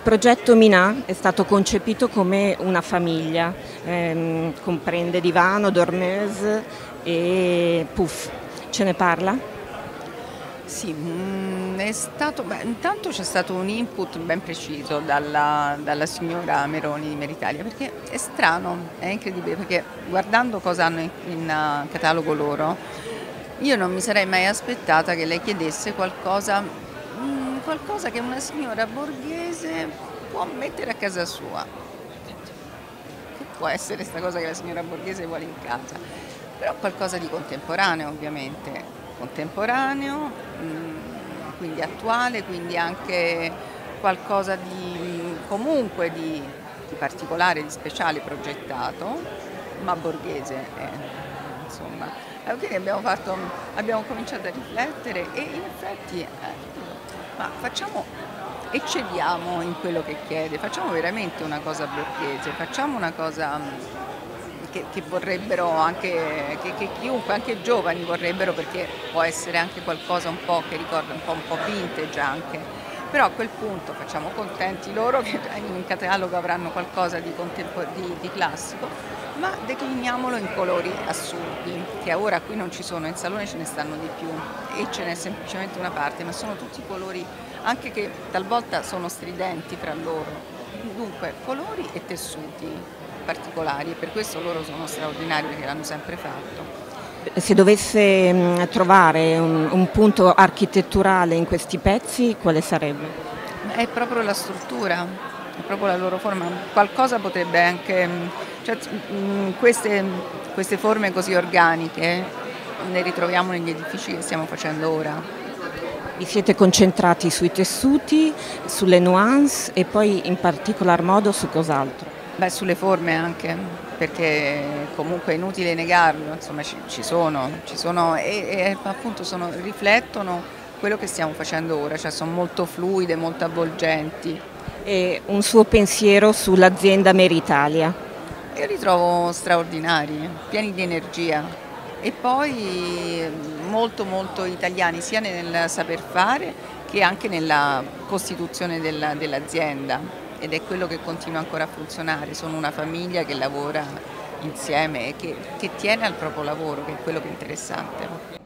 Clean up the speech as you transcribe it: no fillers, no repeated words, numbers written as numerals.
progetto Minà è stato concepito come una famiglia, comprende divano, dormeuse e puff. Ce ne parla? Sì, è stato, intanto c'è stato un input ben preciso dalla signora Meroni di Meritalia, perché è strano, è incredibile, perché guardando cosa hanno in catalogo loro, io non mi sarei mai aspettata che lei chiedesse qualcosa che una signora borghese può mettere a casa sua. Che può essere questa cosa che la signora borghese vuole in casa? Però qualcosa di contemporaneo, ovviamente, contemporaneo, quindi attuale, quindi anche qualcosa di comunque di particolare, di speciale progettato, ma borghese. Insomma. Quindi abbiamo cominciato a riflettere e in effetti ma eccediamo in quello che chiede, facciamo veramente una cosa borghese, facciamo una cosa che vorrebbero anche, che chiunque, anche i giovani vorrebbero, perché può essere anche qualcosa un po' che ricorda un po' vintage anche, però a quel punto facciamo contenti loro che in catalogo avranno qualcosa di classico, ma decliniamolo in colori assurdi, che ora qui non ci sono, in salone ce ne stanno di più e ce n'è semplicemente una parte, ma sono tutti colori anche che talvolta sono stridenti fra loro, dunque colori e tessuti particolari, e per questo loro sono straordinari perché l'hanno sempre fatto. Se dovesse trovare un punto architetturale in questi pezzi, quale sarebbe? È proprio la struttura, è proprio la loro forma, qualcosa potrebbe anche, cioè, queste forme così organiche ne ritroviamo negli edifici che stiamo facendo ora. Vi siete concentrati sui tessuti, sulle nuance e poi in particolar modo su cos'altro? Beh, sulle forme anche, perché comunque è inutile negarlo, insomma ci sono e appunto riflettono quello che stiamo facendo ora, cioè sono molto fluide, molto avvolgenti. E un suo pensiero sull'azienda Meritalia? Io li trovo straordinari, pieni di energia e poi molto molto italiani, sia nel saper fare che anche nella costituzione dell'azienda. Ed è quello che continua ancora a funzionare, sono una famiglia che lavora insieme e che tiene al proprio lavoro, che è quello che è interessante.